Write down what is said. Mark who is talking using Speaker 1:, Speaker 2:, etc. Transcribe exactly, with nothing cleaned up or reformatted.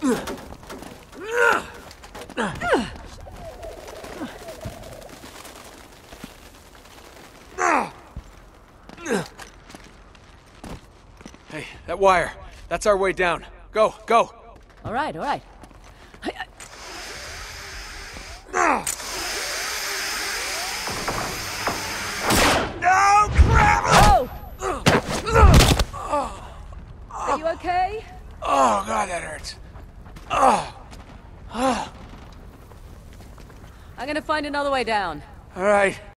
Speaker 1: Hey, that wire. That's our way down. Go, go!
Speaker 2: All right, all right.
Speaker 1: No, crap!
Speaker 2: Oh! Are you okay?
Speaker 1: Oh, God, that hurts. Oh. Oh.
Speaker 2: I'm gonna find another way down.
Speaker 1: All right.